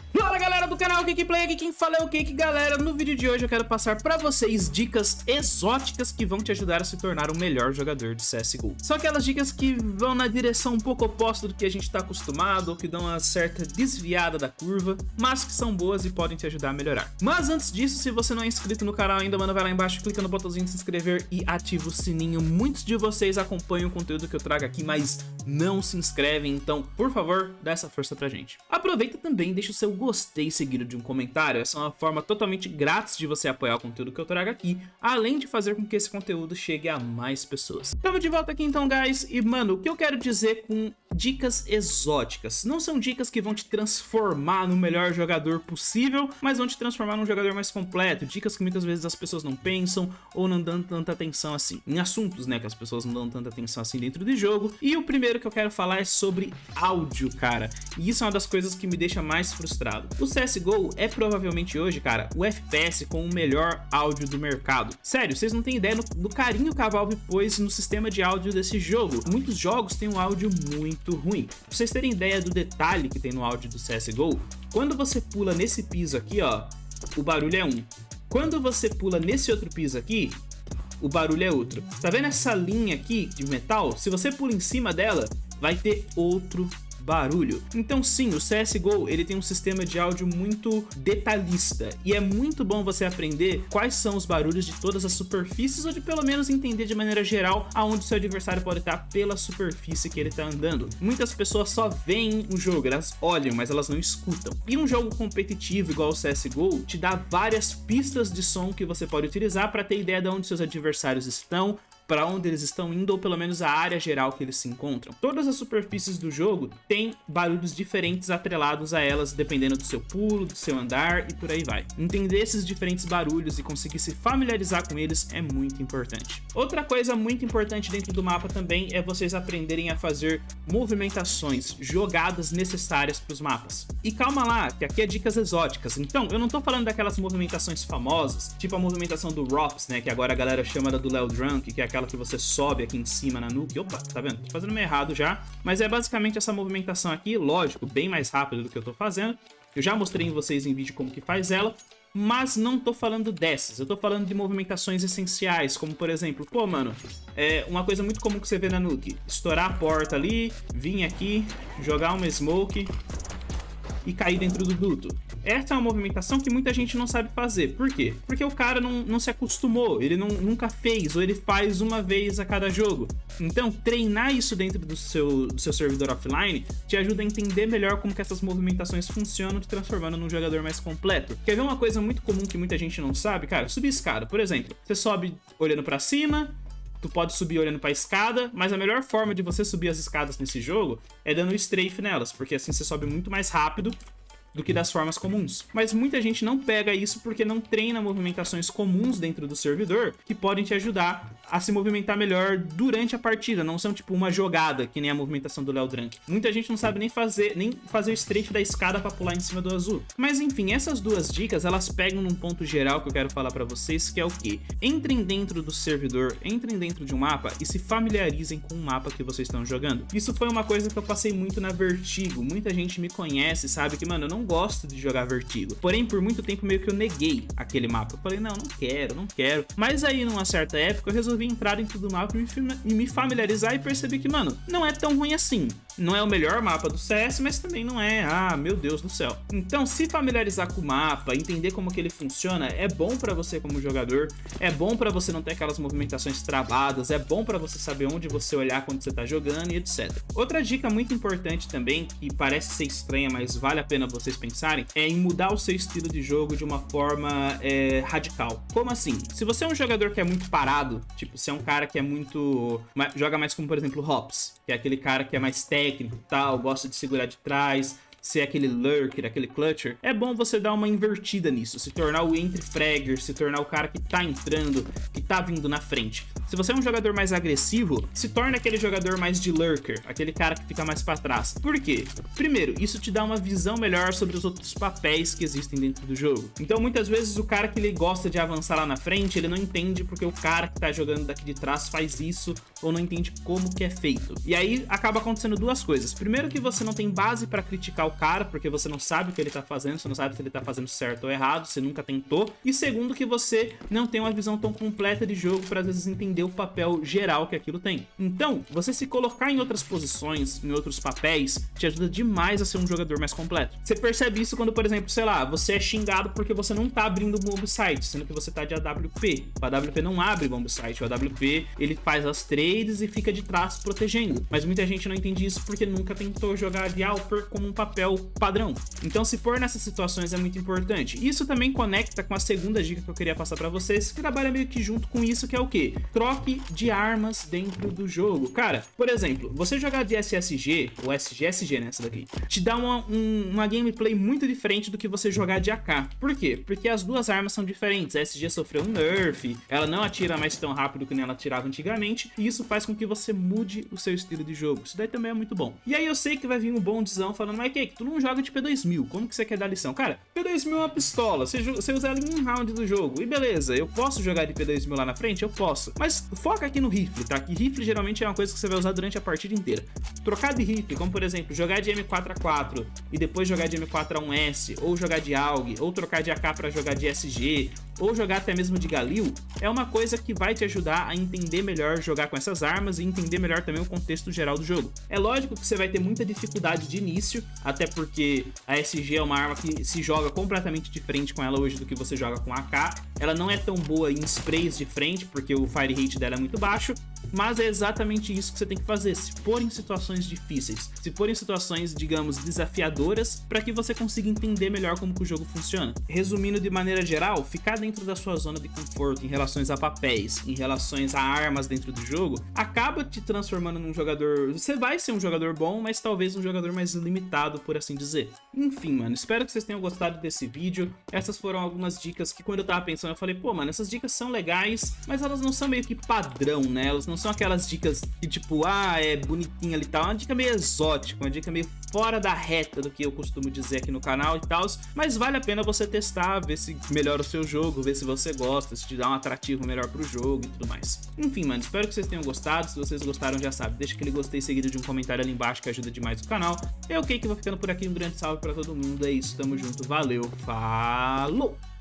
Fala galera do canal KikiPlay, aqui quem fala é o Kiki. Galera, no vídeo de hoje eu quero passar pra vocês dicas exóticas que vão te ajudar a se tornar um melhor jogador de CSGO. São aquelas dicas que vão na direção um pouco oposta do que a gente tá acostumado, ou que dão uma certa desviada da curva, mas que são boas e podem te ajudar a melhorar. Mas antes disso, se você não é inscrito no canal ainda, mano, vai lá embaixo, clica no botãozinho de se inscrever e ativa o sininho. Muitos de vocês acompanham o conteúdo que eu trago aqui, mas não se inscrevem, então, por favor, dá essa força pra gente. Aproveita também, deixa o seu gostei seguido de um comentário. Essa é uma forma totalmente grátis de você apoiar o conteúdo que eu trago aqui, além de fazer com que esse conteúdo chegue a mais pessoas. Estamos de volta aqui então, guys, e mano, o que eu quero dizer com dicas exóticas? Não são dicas que vão te transformar no melhor jogador possível, mas vão te transformar num jogador mais completo. Dicas que muitas vezes as pessoas não pensam ou não dão tanta atenção assim. Em assuntos, né, que as pessoas não dão tanta atenção assim dentro do jogo. E o primeiro que eu quero falar é sobre áudio, cara. E isso é uma das coisas que me deixa mais frustrado. O CSGO é provavelmente hoje, cara, o FPS com o melhor áudio do mercado. Sério, vocês não têm ideia do carinho que a Valve pôs no sistema de áudio desse jogo. Muitos jogos têm um áudio muito ruim. Pra vocês terem ideia do detalhe que tem no áudio do CSGO, quando você pula nesse piso aqui, ó, o barulho é um. Quando você pula nesse outro piso aqui, o barulho é outro. Tá vendo essa linha aqui de metal? Se você pula em cima dela, vai ter outro barulho. Então sim, o CSGO ele tem um sistema de áudio muito detalhista e é muito bom você aprender quais são os barulhos de todas as superfícies, ou de pelo menos entender de maneira geral aonde seu adversário pode estar pela superfície que ele está andando. Muitas pessoas só veem o jogo, elas olham, mas elas não escutam. E um jogo competitivo igual o CSGO te dá várias pistas de som que você pode utilizar para ter ideia de onde seus adversários estão, para onde eles estão indo, ou pelo menos a área geral que eles se encontram. Todas as superfícies do jogo têm barulhos diferentes atrelados a elas, dependendo do seu pulo, do seu andar e por aí vai. Entender esses diferentes barulhos e conseguir se familiarizar com eles é muito importante. Outra coisa muito importante dentro do mapa também é vocês aprenderem a fazer movimentações, jogadas necessárias para os mapas. E calma lá, que aqui é dicas exóticas. Então, eu não tô falando daquelas movimentações famosas, tipo a movimentação do ROPS, né, que agora a galera chama do Léo Drunk, que é aquela que você sobe aqui em cima na nuke. Opa, tá vendo? Tô fazendo meio errado já. Mas é basicamente essa movimentação aqui, lógico, bem mais rápido do que eu tô fazendo. Eu já mostrei em vocês em vídeo como que faz ela, mas não tô falando dessas. Eu tô falando de movimentações essenciais, como por exemplo, pô, mano, uma coisa muito comum que você vê na nuke: estourar a porta ali, vir aqui, jogar uma smoke e cair dentro do duto. Essa é uma movimentação que muita gente não sabe fazer. Por quê? Porque o cara não se acostumou, ele nunca fez, ou ele faz uma vez a cada jogo. Então, treinar isso dentro do seu servidor offline te ajuda a entender melhor como que essas movimentações funcionam, te transformando num jogador mais completo. Quer ver uma coisa muito comum que muita gente não sabe? Cara, subir escada, por exemplo. Você sobe olhando pra cima, tu pode subir olhando pra escada, mas a melhor forma de você subir as escadas nesse jogo é dando strafe nelas, porque assim você sobe muito mais rápido do que das formas comuns. Mas muita gente não pega isso porque não treina movimentações comuns dentro do servidor que podem te ajudar a se movimentar melhor durante a partida. Não são tipo uma jogada, que nem a movimentação do Léo Drunk. Muita gente não sabe nem fazer o strafe da escada pra pular em cima do azul. Mas enfim, essas duas dicas, elas pegam num ponto geral que eu quero falar pra vocês, que é o quê? Entrem dentro do servidor, entrem dentro de um mapa e se familiarizem com o mapa que vocês estão jogando. Isso foi uma coisa que eu passei muito na Vertigo. Muita gente me conhece, sabe que, mano, eu não gosto de jogar Vertigo. Porém, por muito tempo meio que eu neguei aquele mapa. Eu falei, não quero. Mas aí, numa certa época, eu resolvi entrar dentro do mapa e me familiarizar e perceber que, mano, não é tão ruim assim. Não é o melhor mapa do CS, mas também não é, meu Deus do céu. Então, se familiarizar com o mapa, entender como que ele funciona, é bom pra você como jogador, é bom pra você não ter aquelas movimentações travadas, é bom pra você saber onde você olhar quando você tá jogando e etc. Outra dica muito importante também, que parece ser estranha, mas vale a pena vocês pensarem, é em mudar o seu estilo de jogo de uma forma radical. Como assim? Se você é um jogador que é muito parado, tipo, se é um cara que é muito... joga mais como, por exemplo, ROPS, que é aquele cara que é mais técnico e tal, gosta de segurar de trás, ser aquele lurker, aquele clutcher, é bom você dar uma invertida nisso, se tornar o entry-fragger, se tornar o cara que tá entrando, que tá vindo na frente. Se você é um jogador mais agressivo, se torna aquele jogador mais de lurker, aquele cara que fica mais pra trás. Por quê? Primeiro, isso te dá uma visão melhor sobre os outros papéis que existem dentro do jogo. Então, muitas vezes, o cara que ele gosta de avançar lá na frente, ele não entende porque o cara que tá jogando daqui de trás faz isso, ou não entende como que é feito. E aí, acaba acontecendo duas coisas. Primeiro, que você não tem base pra criticar o cara, porque você não sabe o que ele tá fazendo, você não sabe se ele tá fazendo certo ou errado, você nunca tentou. E segundo, que você não tem uma visão tão completa de jogo para às vezes entender o papel geral que aquilo tem. Então, você se colocar em outras posições, em outros papéis, te ajuda demais a ser um jogador mais completo. Você percebe isso quando, por exemplo, sei lá, você é xingado porque você não tá abrindo o bomb site, sendo que você tá de AWP. O AWP não abre bomb site, o AWP ele faz as trades e fica de trás protegendo. Mas muita gente não entende isso porque nunca tentou jogar de Alper como um papel padrão. Então se pôr nessas situações é muito importante. Isso também conecta com a segunda dica que eu queria passar pra vocês, que trabalha meio que junto com isso, que é o quê? Troque de armas dentro do jogo. Cara, por exemplo, você jogar de SSG, ou SG, né, essa daqui, te dá uma gameplay muito diferente do que você jogar de AK. Por quê? Porque as duas armas são diferentes. A SG sofreu um nerf, ela não atira mais tão rápido que nem ela atirava antigamente, e isso faz com que você mude o seu estilo de jogo. Isso daí também é muito bom. E aí eu sei que vai vir um bondizão falando, mas que tu não joga de P2000, como que você quer dar lição? Cara, P2000 é uma pistola, você usa ela em um round do jogo, e beleza, eu posso jogar de P2000 lá na frente? Eu posso. Mas foca aqui no rifle, tá? Que rifle geralmente é uma coisa que você vai usar durante a partida inteira. Trocar de rifle, como por exemplo, jogar de M4A4 e depois jogar de M4A1S, ou jogar de AUG, ou trocar de AK pra jogar de SG, ou jogar até mesmo de Galil, é uma coisa que vai te ajudar a entender melhor jogar com essas armas e entender melhor também o contexto geral do jogo. É lógico que você vai ter muita dificuldade de início, até porque a SG é uma arma que se joga completamente diferente com ela hoje do que você joga com a AK. Ela não é tão boa em sprays de frente, porque o fire rate dela é muito baixo, mas é exatamente isso que você tem que fazer, se pôr em situações difíceis, se pôr em situações, digamos, desafiadoras, para que você consiga entender melhor como que o jogo funciona. Resumindo de maneira geral, ficar dentro da sua zona de conforto em relações a papéis, em relações a armas dentro do jogo, acaba te transformando num jogador... Você vai ser um jogador bom, mas talvez um jogador mais limitado, por assim dizer. Enfim, mano, espero que vocês tenham gostado desse vídeo. Essas foram algumas dicas que quando eu tava pensando, eu falei, pô, mano, essas dicas são legais, mas elas não são meio que padrão, né? Elas não são aquelas dicas que tipo, ah, é bonitinha ali e tal. É uma dica meio exótica, uma dica meio fora da reta do que eu costumo dizer aqui no canal e tal, mas vale a pena você testar, ver se melhora o seu jogo, ver se você gosta, se te dá um atrativo melhor pro jogo e tudo mais. Enfim, mano, espero que vocês tenham gostado. Se vocês gostaram, já sabe, deixa aquele gostei seguido de um comentário ali embaixo que ajuda demais o canal. Eu, Cake, vou ficando por aqui, um grande salve pra todo mundo, é isso, tamo junto, valeu, falou!